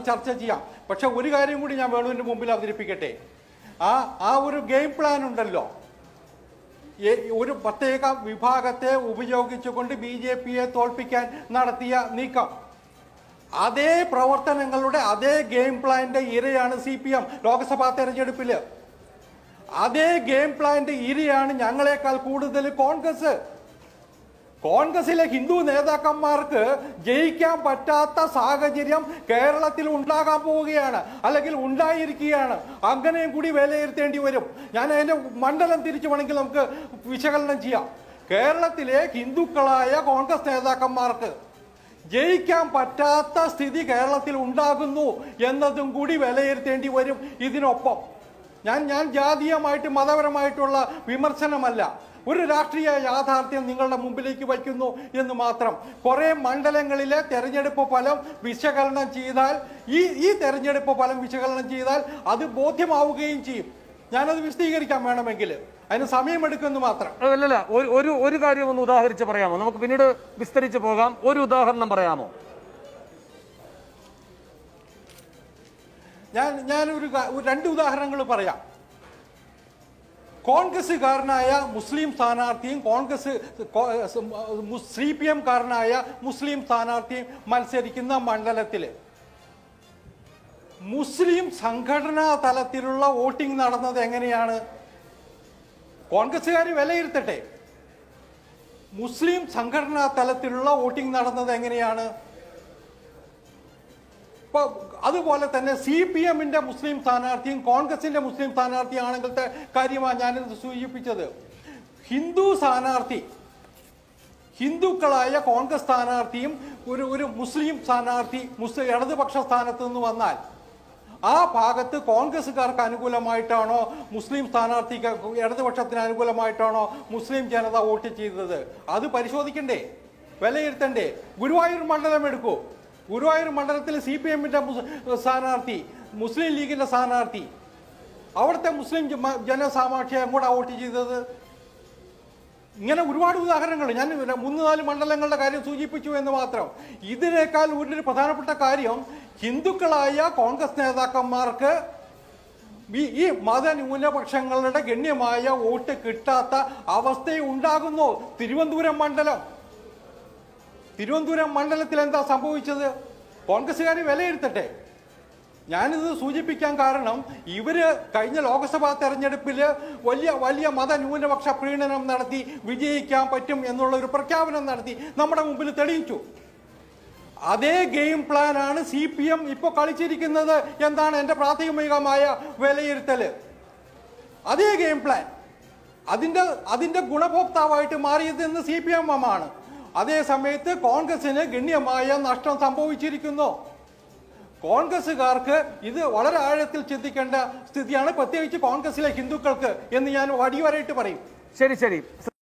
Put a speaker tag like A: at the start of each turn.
A: ചർച്ച ചെയ്യാം. പക്ഷെ ഒരു കാര്യം കൂടി ഞാൻ വേണുവിന്റെ മുമ്പിൽ അവതരിപ്പിക്കട്ടെ. ആ ഒരു ഗെയിം പ്ലാൻ ഉണ്ടല്ലോ, ഒരു പ്രത്യേക വിഭാഗത്തെ ഉപയോഗിച്ചുകൊണ്ട് BJPയെ തോൽപ്പിക്കാൻ നടത്തിയ നീക്കം, അതേ പ്രവർത്തനങ്ങളുടെ അതേ ഗെയിം പ്ലാന്റെ ഇരയാണ് CPM ലോക്സഭാ തെരഞ്ഞെടുപ്പില്. അതേ ഗെയിം പ്ലാന്റെ ഇരയാണ് ഞങ്ങളെക്കാൾ കൂടുതൽ കോൺഗ്രസിലെ ഹിന്ദു നേതാക്കന്മാർക്ക് ജയിക്കാൻ പറ്റാത്ത സാഹചര്യം കേരളത്തിൽ ഉണ്ടാകാൻ പോവുകയാണ്, അല്ലെങ്കിൽ ഉണ്ടായിരിക്കുകയാണ്. അങ്ങനെയും കൂടി വിലയിരുത്തേണ്ടി വരും. ഞാൻ അതിന്റെ മണ്ഡലം തിരിച്ചു വേണമെങ്കിൽ നമുക്ക് വിശകലനം ചെയ്യാം. കേരളത്തിലെ ഹിന്ദുക്കളായ കോൺഗ്രസ് നേതാക്കന്മാർക്ക് ജയിക്കാൻ പറ്റാത്ത സ്ഥിതി കേരളത്തിൽ ഉണ്ടാകുന്നു എന്നതും കൂടി വിലയിരുത്തേണ്ടി വരും. ഇതിനൊപ്പം ഞാൻ ജാതീയമായിട്ട് മതപരമായിട്ടുള്ള വിമർശനമല്ല, ഒരു രാഷ്ട്രീയ യാഥാർത്ഥ്യം നിങ്ങളുടെ മുമ്പിലേക്ക് വയ്ക്കുന്നു എന്ന് മാത്രം. കുറെ മണ്ഡലങ്ങളിലെ തെരഞ്ഞെടുപ്പ് ഫലം വിശകലനം ചെയ്താൽ ഈ തെരഞ്ഞെടുപ്പ് ഫലം വിശകലനം ചെയ്താൽ അത് ബോധ്യമാവുകയും ചെയ്യും. ഞാനത് വിശദീകരിക്കാൻ വേണമെങ്കിൽ അതിന് സമയമെടുക്കുമെന്ന് മാത്രം.
B: അല്ലല്ല, ഒരു കാര്യം ഒന്ന് ഉദാഹരിച്ച് പറയാമോ? നമുക്ക് പിന്നീട് വിസ്തരിച്ച് പോകാം. ഒരു ഉദാഹരണം പറയാമോ?
A: ഞാനൊരു 2 ഉദാഹരണങ്ങൾ പറയാം. കോൺഗ്രസ്സുകാരനായ മുസ്ലിം സ്ഥാനാർത്ഥിയും CPM കാരനായ മുസ്ലിം സ്ഥാനാർത്ഥിയും മത്സരിക്കുന്ന മണ്ഡലത്തില് മുസ്ലിം സംഘടനാ തലത്തിലുള്ള വോട്ടിംഗ് നടന്നത് എങ്ങനെയാണ്? കോൺഗ്രസ്സുകാർ വിലയിരുത്തട്ടെ. മുസ്ലിം സംഘടനാ തലത്തിലുള്ള വോട്ടിംഗ് നടന്നത് എങ്ങനെയാണ്? അതുപോലെ തന്നെ CPMന്റെ മുസ്ലിം സ്ഥാനാർത്ഥിയും കോൺഗ്രസിന്റെ മുസ്ലിം സ്ഥാനാർത്ഥിയാണെങ്കിലത്തെ കാര്യമാണ് ഞാനിത് സൂചിപ്പിച്ചത്. ഹിന്ദു സ്ഥാനാർത്ഥി, ഹിന്ദുക്കളായ കോൺഗ്രസ് സ്ഥാനാർത്ഥിയും ഒരു മുസ്ലിം സ്ഥാനാർത്ഥി ഇടതുപക്ഷ സ്ഥാനത്ത് നിന്ന് വന്നാൽ ആ ഭാഗത്ത് കോൺഗ്രസ്സുകാർക്ക് അനുകൂലമായിട്ടാണോ മുസ്ലിം സ്ഥാനാർത്ഥിക്ക് ഇടതുപക്ഷത്തിന് അനുകൂലമായിട്ടാണോ മുസ്ലിം ജനത വോട്ട് ചെയ്തത്? അത് പരിശോധിക്കണ്ടേ, വിലയിരുത്തണ്ടേ? ഗുരുവായൂർ മണ്ഡലം എടുക്കൂ. ഗുരുവായൂർ മണ്ഡലത്തിൽ CPMന്റെ സ്ഥാനാർത്ഥി, മുസ്ലിം ലീഗിന്റെ സ്ഥാനാർത്ഥി, അവിടുത്തെ മുസ്ലിം ജനസാമാക്ഷിയെ എങ്ങോട്ടാണ് വോട്ട് ചെയ്തത്? ഇങ്ങനെ ഒരുപാട് ഉദാഹരണങ്ങൾ ഞാൻ 3-4 മണ്ഡലങ്ങളുടെ കാര്യം സൂചിപ്പിച്ചു എന്ന് മാത്രം. ഇതിനേക്കാൾ ഒരു പ്രധാനപ്പെട്ട കാര്യം, ഹിന്ദുക്കളായ കോൺഗ്രസ് നേതാക്കന്മാർക്ക് ഈ മതന്യൂനപക്ഷങ്ങളുടെ ഗണ്യമായ വോട്ട് കിട്ടാത്ത അവസ്ഥയുണ്ടാകുന്നു. തിരുവനന്തപുരം മണ്ഡലത്തിൽ എന്താ സംഭവിച്ചത്? കോൺഗ്രസ്സുകാർ വിലയിരുത്തട്ടെ. ഞാനിത് സൂചിപ്പിക്കാൻ കാരണം, ഇവര് കഴിഞ്ഞ ലോക്സഭാ തെരഞ്ഞെടുപ്പില് വലിയ മതന്യൂനപക്ഷ പ്രീണനം നടത്തി വിജയിക്കാൻ പറ്റും എന്നുള്ള ഒരു പ്രഖ്യാപനം നടത്തി നമ്മുടെ മുമ്പിൽ തെളിയിച്ചു. അതേ ഗെയിം പ്ലാനാണ് CPM ഇപ്പോൾ കളിച്ചിരിക്കുന്നത് എന്താണ് എന്റെ പ്രാഥമികമായ വിലയിരുത്തല്. അതേ ഗെയിം പ്ലാൻ, അതിന്റെ ഗുണഭോക്താവായിട്ട് മാറിയത് ഇന്ന് CPM ആണ്. അതേ സമയത്ത് കോൺഗ്രസിന് ഗണ്യമായ നഷ്ടം സംഭവിച്ചിരിക്കുന്നു. കോൺഗ്രസ്സുകാർക്ക് ഇത് വളരെ ആഴത്തിൽ ചിന്തിക്കേണ്ട സ്ഥിതിയാണ്, പ്രത്യേകിച്ച് കോൺഗ്രസിലെ ഹിന്ദുക്കൾക്ക് എന്ന് ഞാൻ അടിവരയിട്ട് പറയും.
B: ശരി.